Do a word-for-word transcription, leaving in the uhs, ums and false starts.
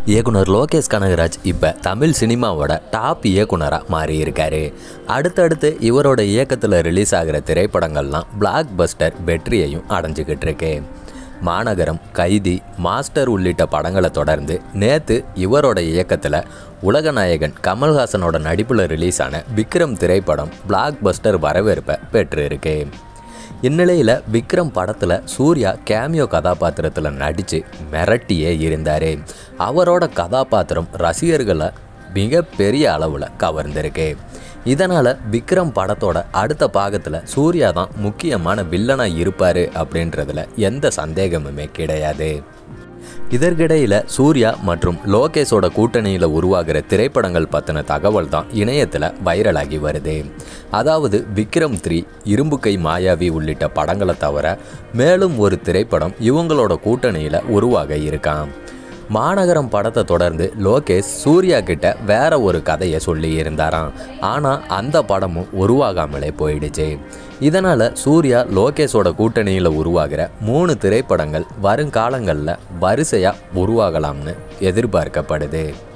இயக்குனர் லோகேஷ் கனகராஜ் இப்போ தமிழ் சினிமாவோட டாப் இயக்குனராக மாறி இருக்காரு. அடுத்தடுத்து இவரோட இயக்கத்தில் ரிலீஸ் ஆகிற திரைப்படங்கள்லாம் பிளாக் பஸ்டர் வெற்றியையும் அடைஞ்சிக்கிட்டு இருக்கு. மாநகரம், கைதி, மாஸ்டர் உள்ளிட்ட படங்களை தொடர்ந்து நேற்று இவரோட இயக்கத்தில் உலகநாயகன் கமல்ஹாசனோட நடிப்பில் ரிலீஸ் ஆன விக்ரம் திரைப்படம் பிளாக் பஸ்டர் வரவேற்பை பெற்று இருக்கு. இந்நிலையில் விக்ரம் படத்தில் சூர்யா கேமியோ கதாபாத்திரத்தில் நடித்து மிரட்டியே இருந்தார். அவரோட கதாபாத்திரம் ரசிகர்களை மிக பெரிய அளவில் கவர்ந்திருக்கு. இதனால் விக்ரம் படத்தோட அடுத்த பாகத்தில் சூர்யா தான் முக்கியமான வில்லனாக இருப்பார் அப்படின்றதுல எந்த சந்தேகமுமே கிடையாது. இதற்கிடையில் சூர்யா மற்றும் லோகேஷோட கூட்டணியில் உருவாகிற திரைப்படங்கள் பற்றின தகவல் தான் இணையத்தில் வைரலாகி வருது. அதாவது விக்ரம் த்ரீ, இரும்பு கை மாயாவி உள்ளிட்ட படங்களை தவிர மேலும் ஒரு திரைப்படம் இவங்களோட கூட்டணியில் உருவாக இருக்கான். மாநகரம் படத்தை தொடர்ந்து லோகேஷ் சூர்யா கிட்ட வேற ஒரு கதையை சொல்லி இருந்தாராம். ஆனால் அந்த படமும் உருவாகாமலே போயிடுச்சு. இதனால் சூர்யா லோகேஷோட கூட்டணியில் உருவாகிற மூணு திரைப்படங்கள் வருங்காலங்களில் வரிசையாக உருவாகலாம்னு எதிர்பார்க்கப்படுது.